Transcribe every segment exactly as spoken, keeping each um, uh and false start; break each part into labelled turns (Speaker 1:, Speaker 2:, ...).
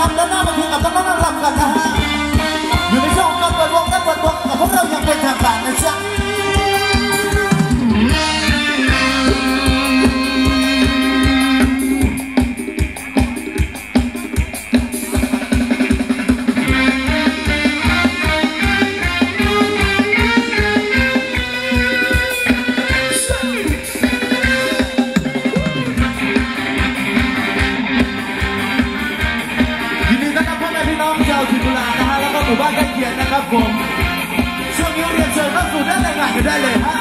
Speaker 1: ำเดินหน้ามาคุยกับน้องๆนั่งรำกันนะฮะอยู่ในช่วงการเปิดวงและเปิดวงกับพวกเราอย่างเป็นทางการนะจ๊ะหมู่บ้านใกล้เคียงนะครับผมช่วงนี้เรียนเชิญเข้าสู่ด้านในงานกันได้เลยฮะ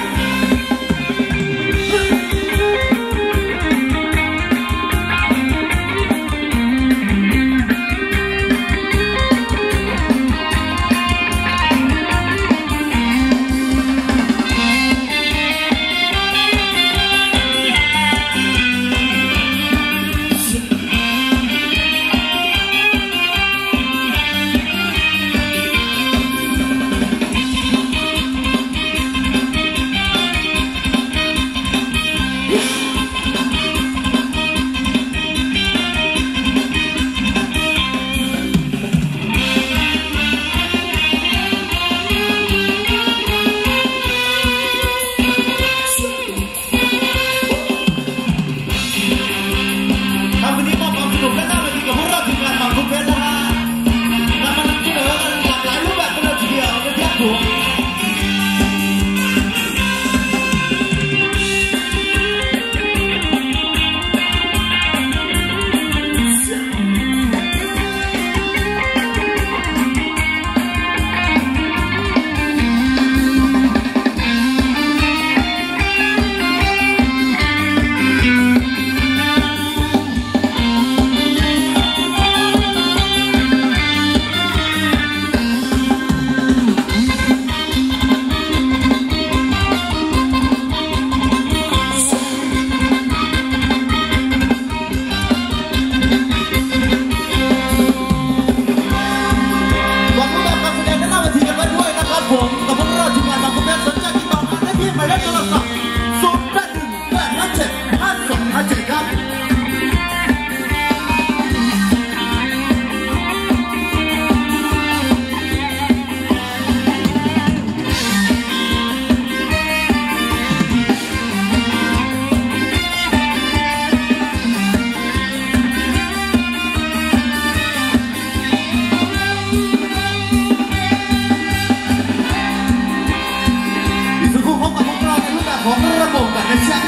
Speaker 1: ของระบบกันนะจ๊ะ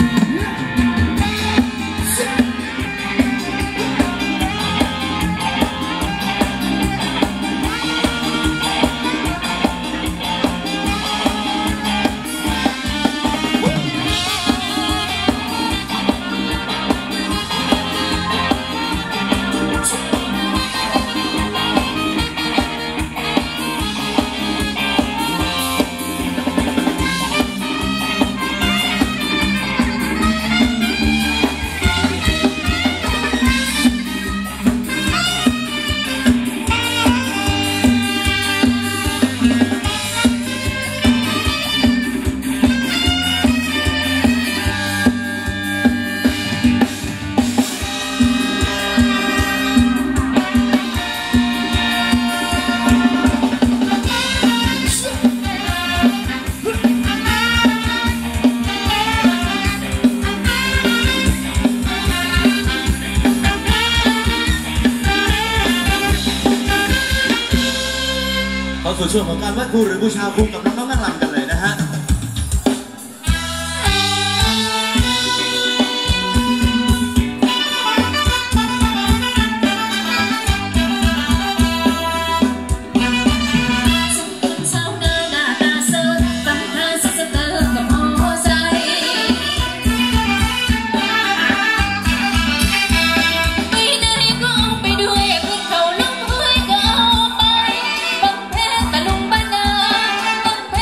Speaker 1: เข้าสู่ช่วงของการไหว้ครูหรือบูชาครูกับน้องๆนั่งรำกันเลยนะฮะ
Speaker 2: Hãy subscribe cho kênh Ghiền Mì Gõ để không bỏ lỡ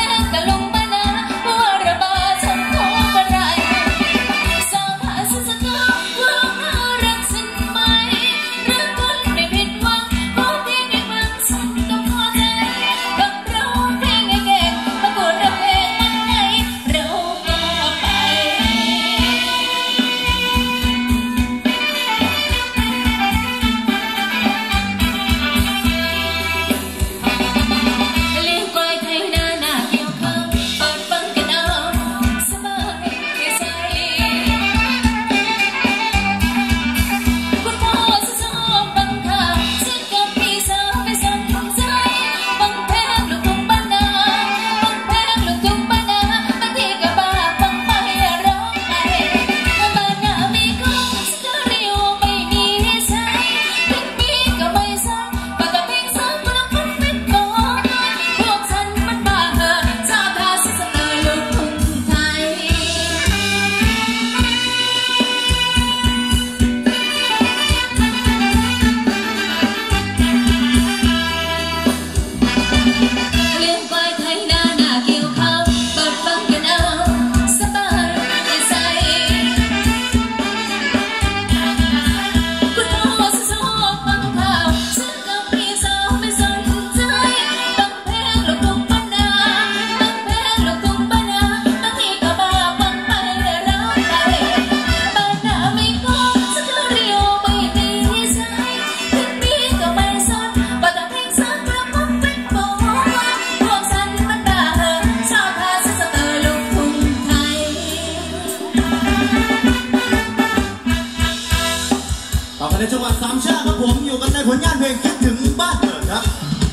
Speaker 1: ลงานเพลงคิดถึงบ้านเกิดครับ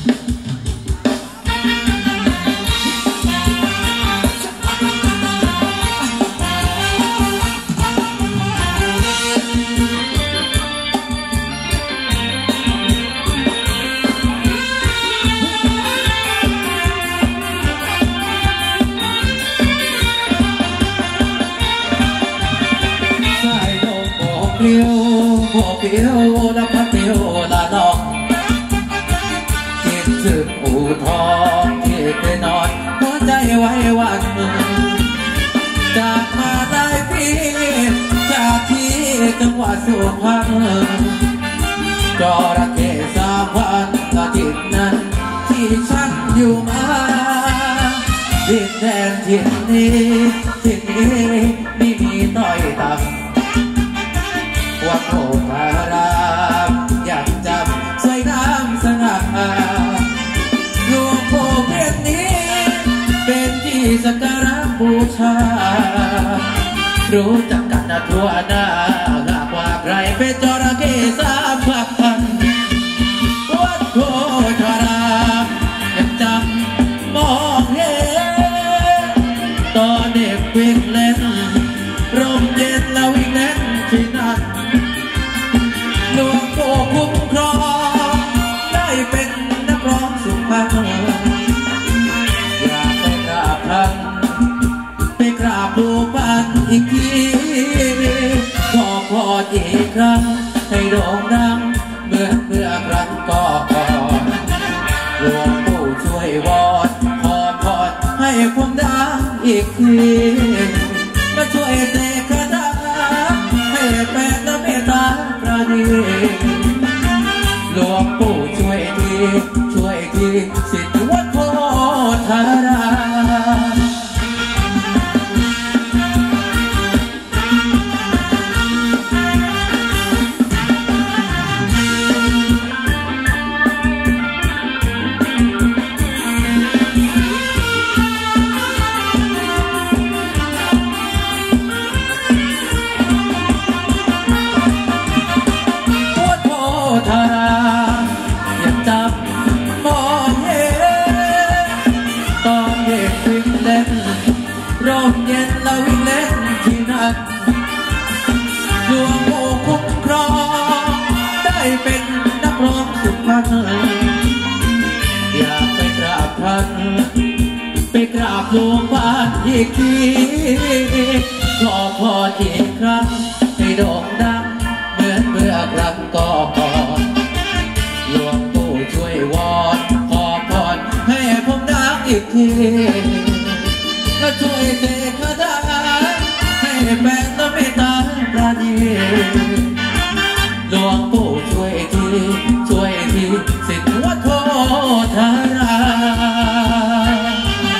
Speaker 2: เปียวโบเปียวละพัดเปียวละนองคิดถึงอู่ทองที่เคยนอนหัวใจไว้วันจากมาได้ปีจากที่จังหวัดสุพรรณจระเข้สามพันอาทิตย์นั้นที่ฉันอยู่มาดินแดนที่นี้ที่นี้ไม่มีต้อยต่ำวัดโพธารามอยากจำสวยงามสง่าหลวงพ่อเพียรนี้เป็นที่สักการะบูชารู้จักกันนะทั่วหน้าหากว่าใครเป็นจระเข้สามพันวัดโพธารามอยากจำมองเห็นตอนเด็กวิ่งเล่นร่มเย็นแล้ววิ่งเล่นที่นั่นหลวงปู่คุ้มครองได้เป็นนักร้องสุพรรณอยากไปกราบท่านไปกราบหลวงปู่อีกทีขอพรอีกครั้งให้โด่งดังเหมือนเมื่อครั้งก่อนหลวงปู่ช่วยวอนขอพรให้ผมดังอีกทีมาช่วยเสกคาถาให้แปลงและเมตตาประณีหลวงปู่ช่วยทีช่วยทีสิทธิวัดโพธารามร่มเย็นแล้ววิ่งเล่นที่นั่นหลวงปู่คุ้มครองได้เป็นนักร้องสุพรรณอยากไปกราบท่านไปกราบหลวงพ่ออีกทีขอพรอีกครั้งให้โด่งดังเหมือนเมื่อครั้งก่อนหลวงปู่ช่วยวอนขอพรให้ผมดังอีกทีและช่วยเสกคาถาให้แปลงและเมตตาประณีหลวงปู่ช่วยทีช่วยทีสิทธิวัดโพธาราม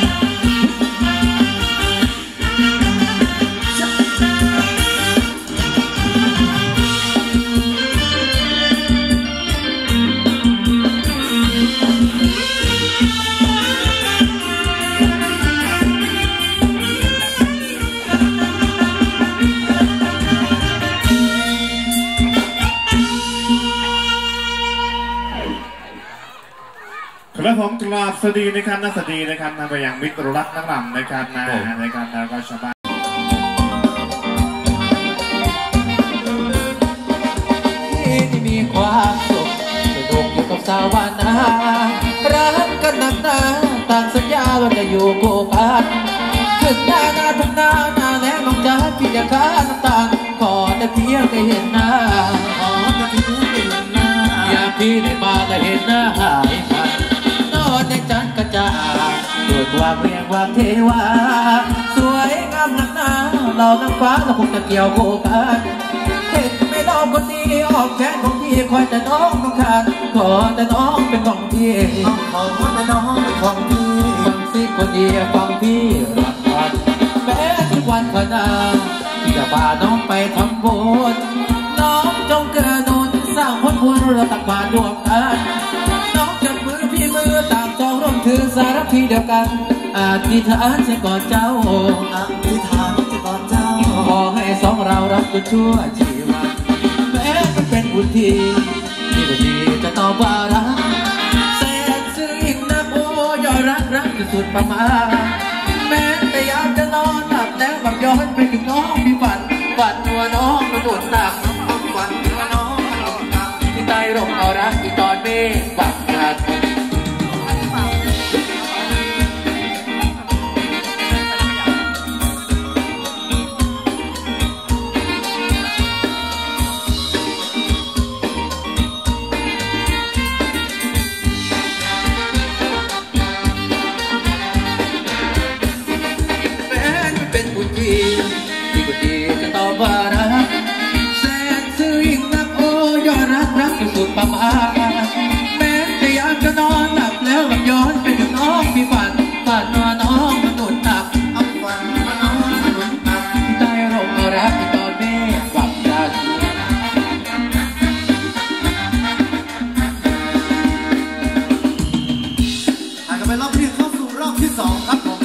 Speaker 3: และผมกราบสวัสดีนะครับนักสวัสดีนะครับนำไปยังมิตรรักนักลำนะครับนะนะครับแล้วก็ชาวบ้าน
Speaker 2: ที่มีความสุขสนุกอยู่กับสาวบ้านนารักกันนักหนาต่างสัญญาว่าจะอยู่คู่กันขึ้นหน้าหน้าทุกหน้าหน้าแล้งน้องจ๋าพี่จะฆ่าน้ำตาขอแต่เพียงได้เห็นหน้าขอแต่เพียงได้เห็นหน้าอย่าพี่ได้มาได้เห็นหน้าหายพันในจันทร์กระจ่างด้วยความเรียงความเทวาสวยงามนักหนาเราน้ำฟ้าเราคงจะเกี่ยวโบกันเห็นไม่เราคนนี้ออกแขนของพี่คอยแต่น้องต้องการขอแต่น้องเป็นของพี่ขอแต่น้องเป็นของพี่ฟังสิคนเดียวฟังพี่รักกันแม้ทุกวันขณะที่จะพาน้องไปทำบุญน้องจงเกิดนุนสร้างผลบุญเราตักบาตรร่วมกันน้องจับมือพี่มือต่างจองร่วมถือสารพีเดียวกันอธิษฐานจะก่อนเจ้าอธิษฐานจะก่อนเจ้าขอให้สองเรารักกันชั่วชีวันแม้จะเป็นบุญที่ที่บุญที่จะอบว่ารักแสนซึ้งยิ่งนักโอ้ยรักรักสุดประมาณแม้แต่ยามจะนอนหลับแล้วบักย้อนไปถึงน้องมีฝันฝันว่าน้องมันหนุนหนักฝันว่าน้องมันหนุนหนักที่ใต้ร่มเอารักที่ตอนเมฆบักรักสุดประมาณแม้แต่ยามจะนอนหลับแล้วแบบย้อนไปถึงน้องมีฝันฝันว่าน้องมันหนุนหนักเอาฝันว่าน้องมันหนุนหนักใต้ร่มรักที่ตอนเมฆกลับรัก
Speaker 1: ผ่านกันไปรอบที่เข้าสู่รอบที่สองครับผม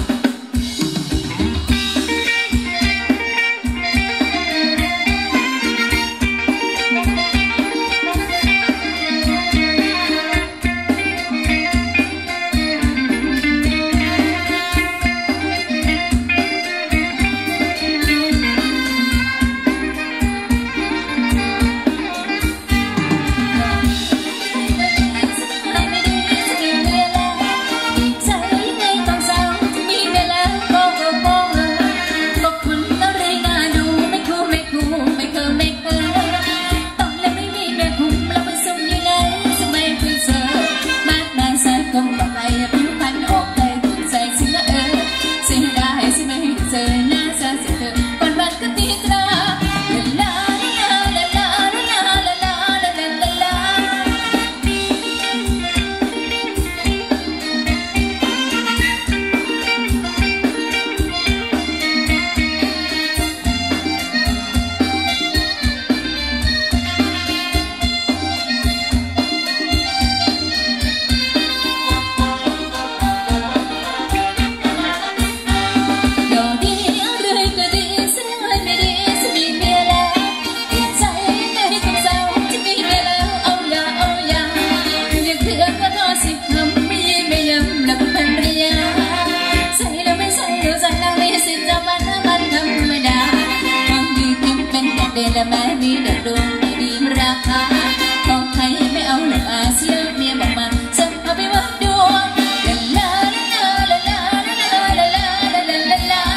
Speaker 4: และแม้มีดักดวงไม่ดีราคาของใครไม่เอาหลักอาเซียนเมียบอกมาสักเอาไปวัดดวงลาลาลาลาลาลาลาลาลาลาลา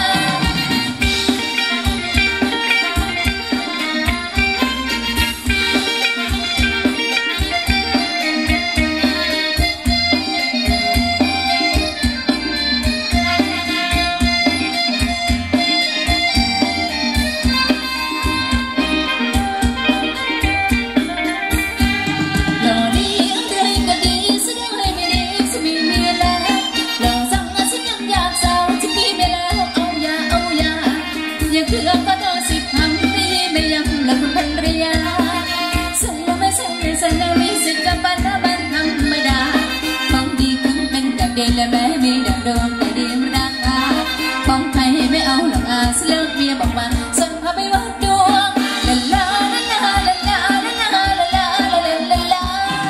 Speaker 4: และแม้มีดักโดนแต่ดีราคาของใครไม่เอาหลักอาเสียเมียบอกมาส่งพาไปวัดดวงลาลาลาลาลาลาลาลาลาลาลาลา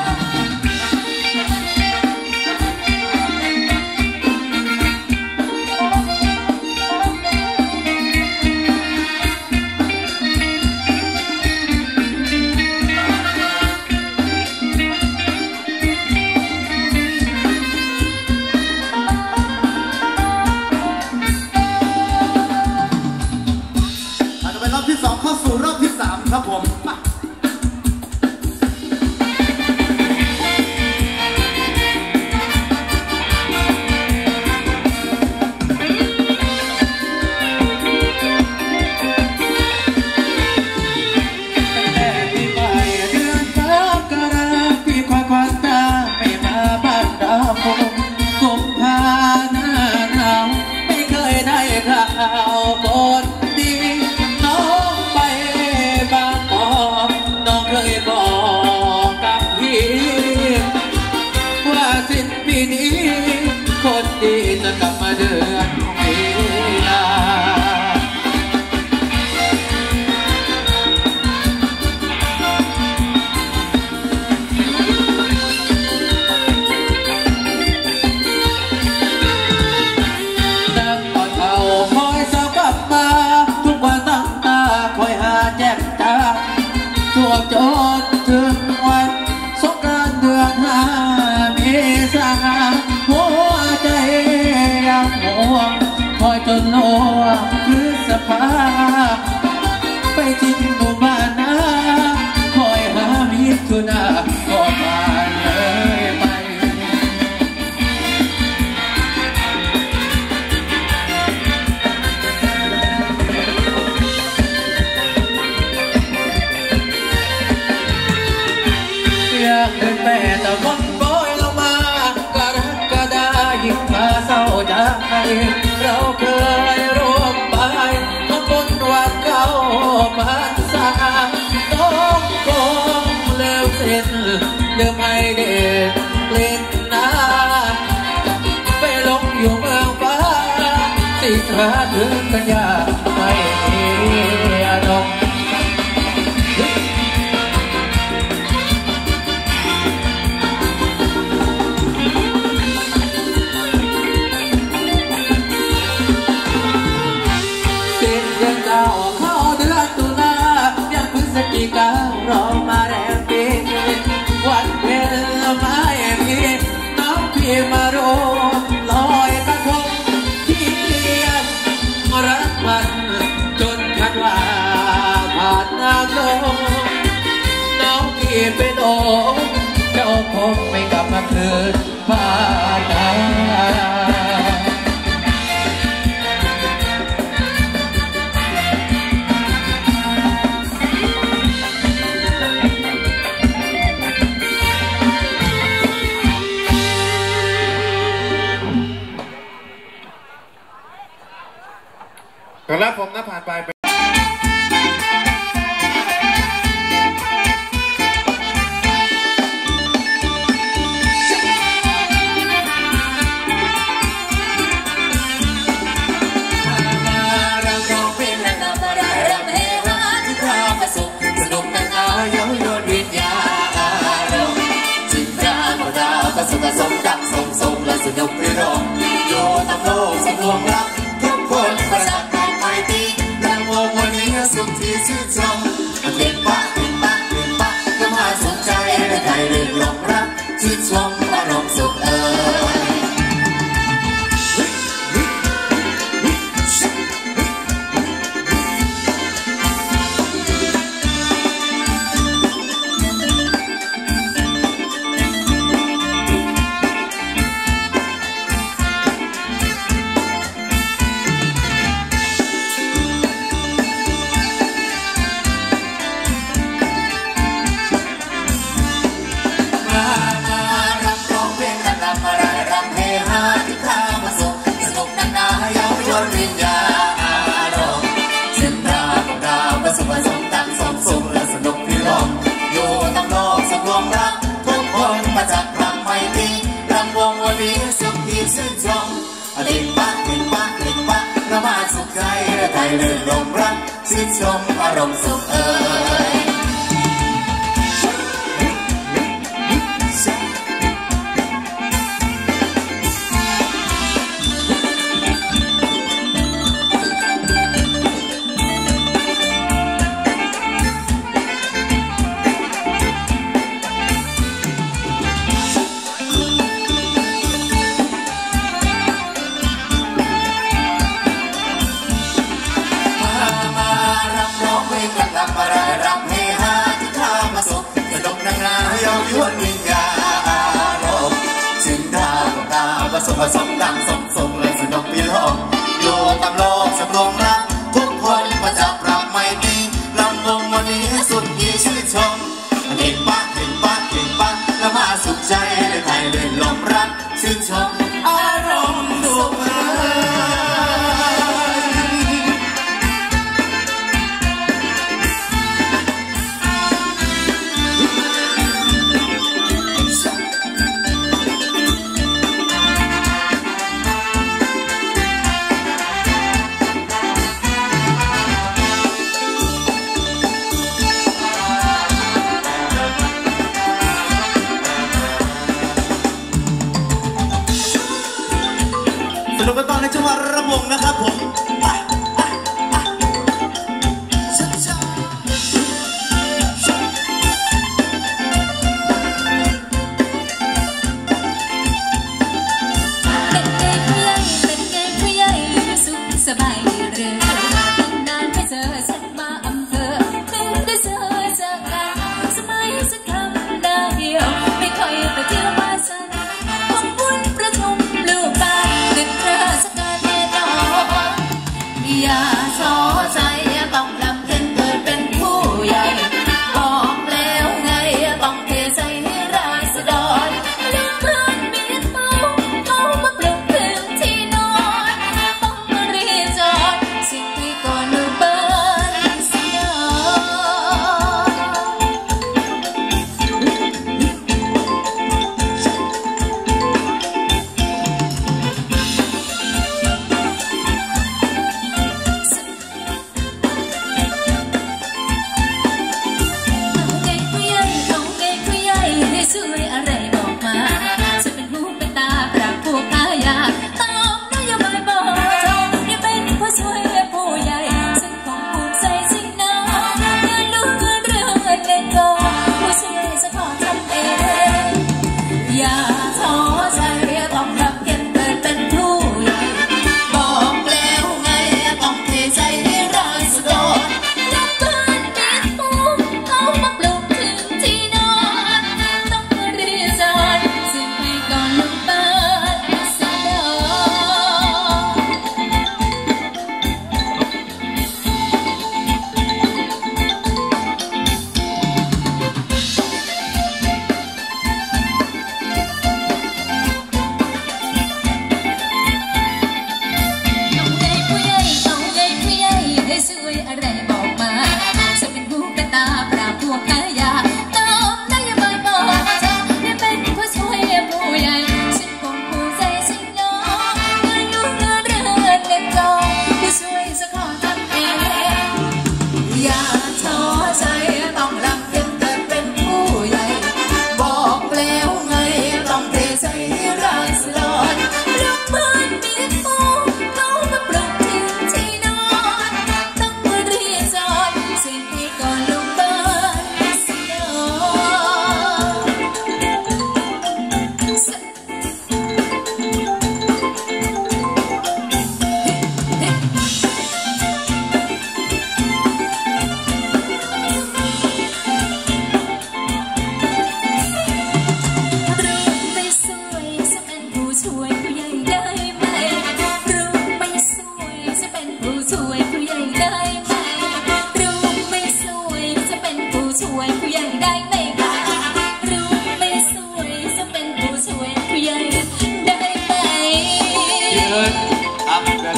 Speaker 1: เข้าสู่รอบที่สามครับผม
Speaker 2: เอาบทดีน้องไปบางพฤษภาไปทิ้งหมู่บ้านนาคอยหามิถุนาก็ผ่านเลยไปอยากเดินแม่ตะวันโบยลงมากระดักกระดายิ่งพาเศร้าใจเราเคยร่วมไปน้ำบนวัดเก่าพันษาต้องคงเลิกเส้นเดิมให้เด็กเล่นน้ำไปลงอยู่เมืองฟ้าสิทธาถึงกันยาไม่มีอารมณ์เรามาแรมปีวันเพ็ญไม้พี่น้องพี่มาโรลอยกระทงที่เรียนรักมันจนคันว่าผ่านน้ำลงน้องพี่เป็นโอ่งเจ้าคงไม่กลับมาคืนบ้านนา
Speaker 3: ก็แล้วผมนะผ่านไป
Speaker 1: สุขสมดังสมสมและสนุกพิรมอยู่ทั้งโลกสมรวมรักทุกคนประจักษ์ความไม่ดีดังวงวันนี้สุขที่ชื่นชมเด็กปะเด็กปะเด็กปะก็มาสนใจและใครเรื่องหลงรักชื่นชมอารมณ์สุขเอ่ยเด็กปะเด็กปะเด็กปะละมาสุขใจและไทยเรื่องลมรักชื่นชมอารมณ์สุขเอ่ยมาได้รับเฮฮาที่ข้ามาสุขสนุกนางนาเยาวยวนวิญญาณจึงดาวดาวผสมผสมดังสมทรงและสนุกพิรมอยู่ตามโลกสำรวมรักทุกคนประจับรักไม่ดีลำวงวันนี้สุขที่ชื่นชมเด็กปะเด็กปะเด็กปะและมาสุขใจและไทยเรื่องลมรักชื่นชมอารมณ์สุขสนุกกันต่อในจังหวะระวงนะครับผม
Speaker 4: เป็นไงผู้ใหญ่เป็นไงผู้ใหญ่สุขสบายดีหรือ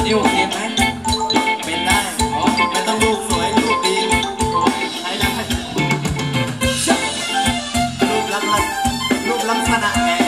Speaker 2: นี้โอเคไหม
Speaker 1: เป็นได้ไม่ต้องลูกสวยลูกดีใช้ได้รูปลักษณะรูปลักษณะแห